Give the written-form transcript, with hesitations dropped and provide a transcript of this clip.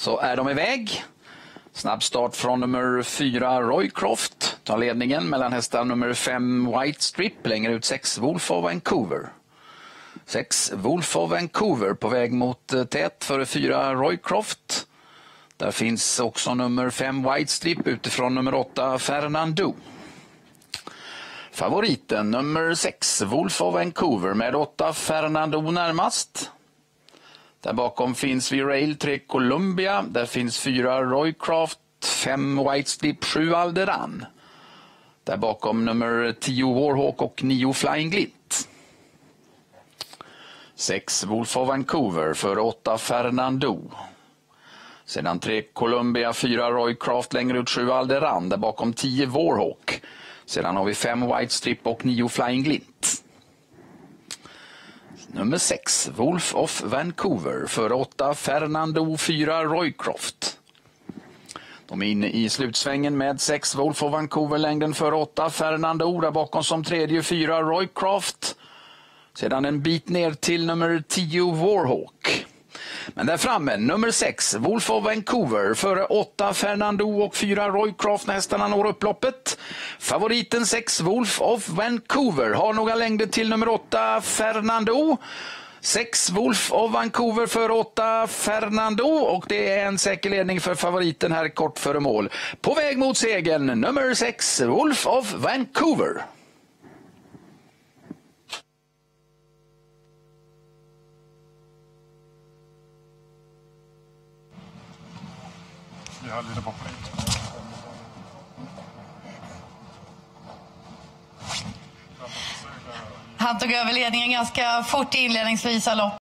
så är de iväg. Snabb start från nummer 4 Roycroft. Tar ledningen mellan hästar nummer 5 White Strip. Längre ut 6 Wolfof Vancouver. 6 Wolfof Vancouver på väg mot tät före 4 Roycroft. Där finns också nummer 5 White Strip utifrån nummer 8 Fernando. Favoriten nummer 6 Wolfof Vancouver med 8 Fernando närmast. Där bakom finns Rail 3 Columbia. Där finns 4 Roycroft, 5 White Strip, 7 Alderan. Där bakom nummer 10 Warhawk och 9 Flying Glint. 6 Wolfof Vancouver för 8 Fernando. Sedan 3 Columbia, 4 Roycroft, längre ut 7 Alderan. Där bakom 10 Warhawk. Sedan har vi 5 White Strip och 9 Flying Glint. Nummer 6 Wolfof Vancouver för 8 Fernando, 4 Roycroft. De är inne i slutsvängen med 6 Wolfof Vancouver, längden för 8 Fernando. Där bakom som tredje 4 Roycroft. Sedan en bit ner till nummer 10 Warhawk. Men där framme, nummer 6, Wolfof Vancouver, före 8 Fernando och 4 Roycroft när hästarna når upploppet. Favoriten 6, Wolfof Vancouver, har några längder till nummer 8 Fernando. 6 Wolfof Vancouver för 8 Fernando, och det är en säker ledning för favoriten här kort före mål. På väg mot segern, nummer 6, Wolfof Vancouver. Jag lite på Han tog över ledningen ganska fort i inledningsvis av loppet.